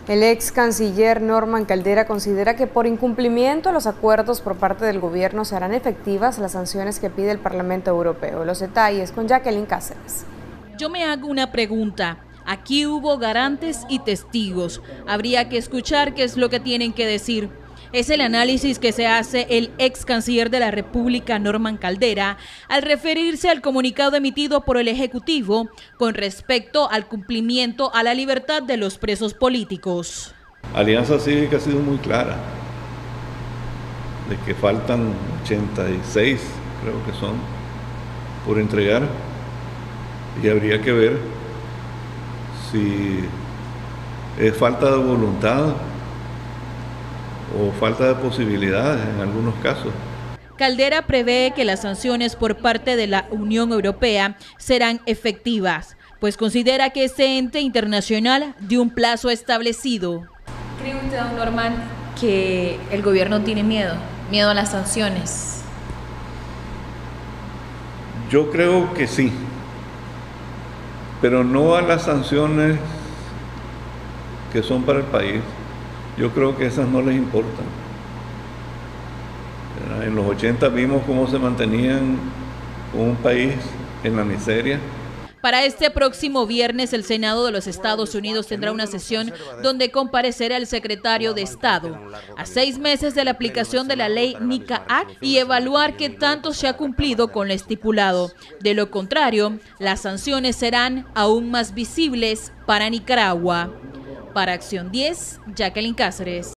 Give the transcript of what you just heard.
El ex canciller Norman Caldera considera que por incumplimiento a los acuerdos por parte del gobierno se harán efectivas las sanciones que pide el Parlamento Europeo. Los detalles con Jacqueline Cáceres. Yo me hago una pregunta. Aquí hubo garantes y testigos. Habría que escuchar qué es lo que tienen que decir. Es el análisis que se hace el ex canciller de la República, Norman Caldera, al referirse al comunicado emitido por el Ejecutivo con respecto al cumplimiento a la libertad de los presos políticos. Alianza Cívica ha sido muy clara de que faltan 86, creo que son, por entregar, y habría que ver si es falta de voluntad o falta de posibilidades en algunos casos. Caldera prevé que las sanciones por parte de la Unión Europea serán efectivas, pues considera que ese ente internacional dio un plazo establecido. ¿Cree usted, don Norman, que el gobierno tiene miedo a las sanciones? Yo creo que sí, pero no a las sanciones que son para el país. Yo creo que esas no les importan. En los 80 vimos cómo se mantenían un país en la miseria. Para este próximo viernes, el Senado de los Estados Unidos tendrá una sesión donde comparecerá el secretario de Estado a 6 meses de la aplicación de la ley NICA Act y evaluar qué tanto se ha cumplido con lo estipulado. De lo contrario, las sanciones serán aún más visibles para Nicaragua. Para Acción 10, Jacqueline Cáceres.